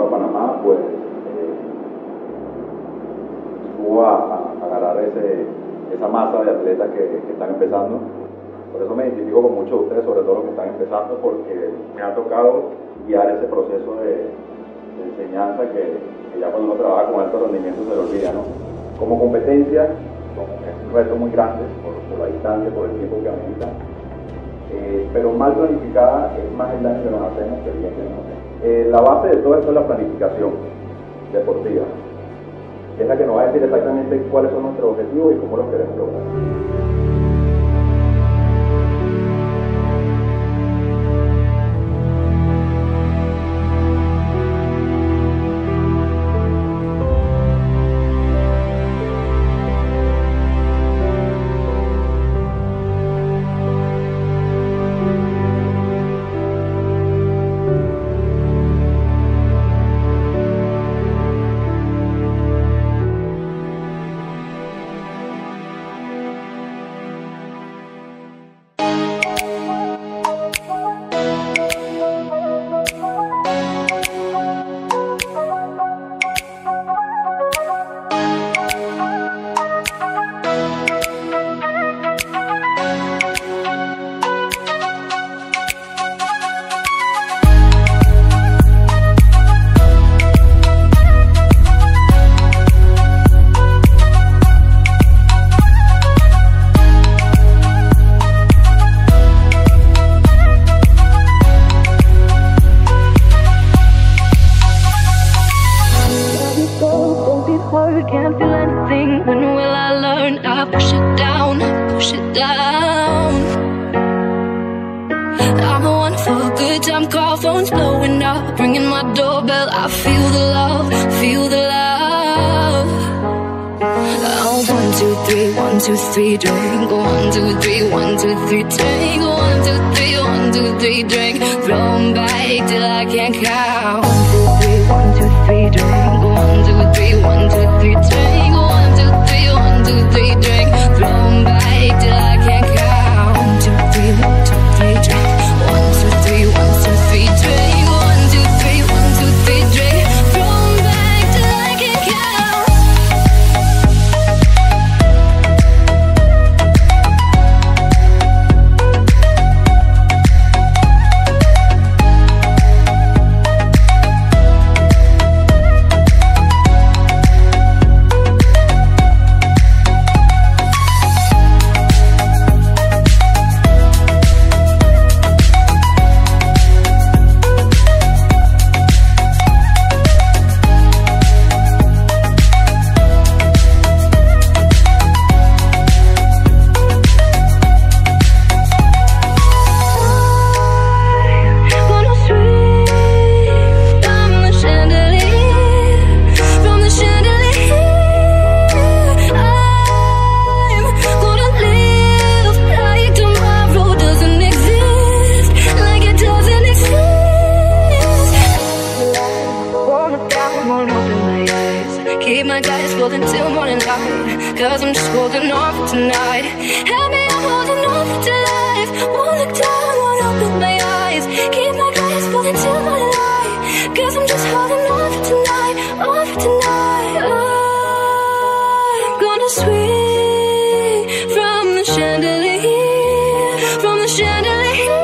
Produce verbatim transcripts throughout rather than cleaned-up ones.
a Panamá, pues eh, subo a, a, a agarrar ese, esa masa de atletas que, que están empezando. Por eso me identifico con muchos de ustedes, sobre todo los que están empezando, porque me ha tocado guiar ese proceso de, de enseñanza que, que ya cuando uno trabaja con alto rendimiento se le olvida, ¿no? Como competencia, es un reto muy grande por, por la distancia, por el tiempo que amerita, eh, pero mal planificada es más el daño que nos hacemos que el bien que nos hacemos. Eh, la base de todo esto es la planificación deportiva, es la que nos va a decir exactamente cuáles son nuestros objetivos y cómo los queremos lograr. Can't feel anything. When will I learn? I push it down, push it down. I'm the one for a good time call, phone's blowing up, ringing my doorbell. I feel the love, feel the love. Oh, one, two, three, one, two, three, drink. One, two, three, one, two, three, drink. One, two, three, one, two, three, drink. Throw 'em back till I can't count. One, two, three, one, two, three, drink. One, two, three, one, two, three, drink. One, two, three, one, two, three, drink. Throw 'em back till I can't count. One, two, three, one, two, three, drink. One, two, three, one, two, three, drink. One, two, three, one, two, three, drink. Throw 'em back till I can't count. Keep my guys rolling till morning light, cause I'm just holding on for tonight. Help me, I'm holding on for tonight. Won't look down, won't open my eyes. Keep my guys rolling till morning light, cause I'm just holding on for tonight, on for tonight. I'm gonna swing from the chandelier, from the chandelier.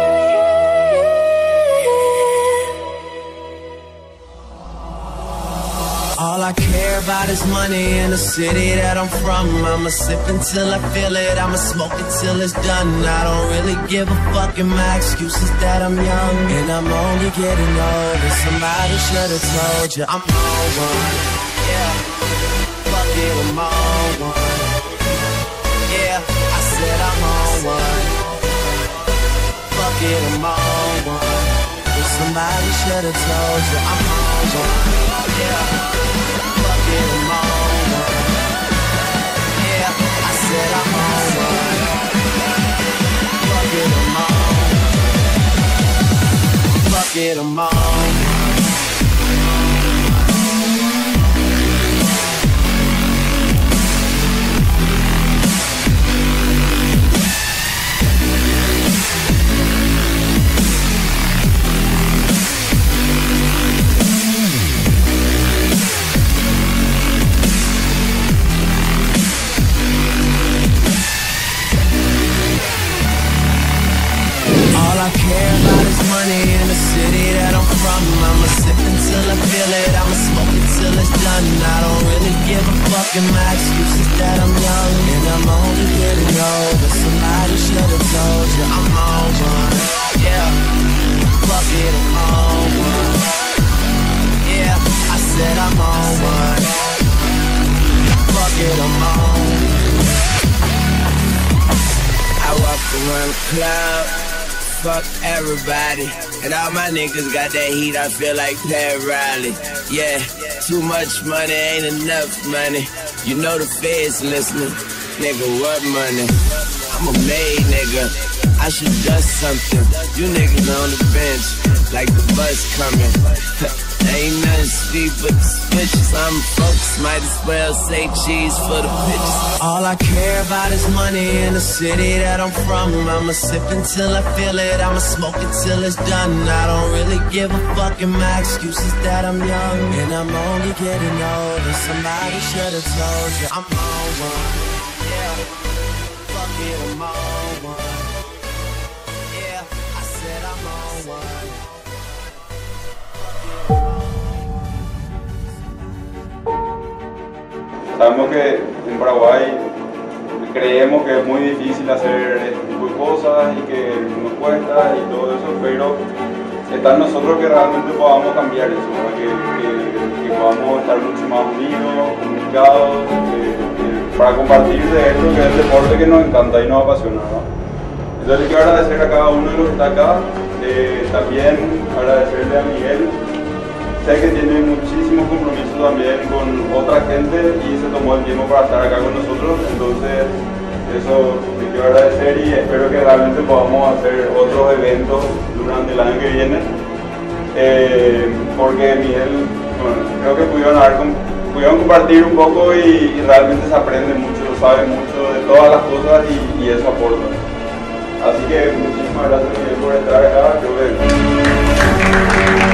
All I care about is money in the city that I'm from. I'ma sip until I feel it, I'ma smoke it till it's done. I don't really give a fuck, and my excuse is that I'm young and I'm only getting older. Somebody should've told you I'm on one. Yeah, fuck it, I'm on one. Yeah, I said I'm on one. Fuck it, I'm on one. If somebody should've told you I'm on one. Yeah, fuck it, I'm on one. Yeah, I said I'm on one. Fuck it, I'm on. Fuck it, I'm on. till it's done. I don't really give a fuck, and my excuse is that I'm young and I'm only getting older. Somebody should've told you I'm on one. Yeah, fuck it, I'm on one. Yeah, I said I'm on one. Fuck it, I'm on. I walk around the club, fuck everybody, and all my niggas got that heat, I feel like Pat Riley. Yeah, too much money ain't enough money. You know the feds listening, nigga, what money? I'm a made nigga, I should dust something. You niggas on the bench, like the bus coming. Ain't nothing sweet but suspicious. I'm focused, might as well say cheese for the pictures. All I care about is money in the city that I'm from. I'ma sip until I feel it, I'ma smoke until it's done. I don't really give a fuck, and my excuse is that I'm young and I'm only getting older. Somebody should've told you I'm on one. Yeah, fuck it, I'm on one. Yeah, I said I'm on one. Sabemos que en Paraguay creemos que es muy difícil hacer este tipo de cosas y que nos cuesta y todo eso, pero está en nosotros que realmente podamos cambiar eso, ¿no? que, que, que podamos estar mucho más unidos, comunicados, que, que para compartir de esto que es el deporte que nos encanta y nos apasiona, ¿no? Entonces quiero agradecer a cada uno de los que está acá, eh, también agradecerle a Miguel. Sé que tiene muchísimos compromisos también con otra gente y se tomó el tiempo para estar acá con nosotros, entonces eso te quiero agradecer y espero que realmente podamos hacer otros eventos durante el año que viene, eh, porque Miguel, bueno, creo que pudieron, haber, pudieron compartir un poco y, y realmente se aprende mucho, sabe mucho de todas las cosas y, y eso aporta. Así que muchísimas gracias Miguel por estar acá. Creo que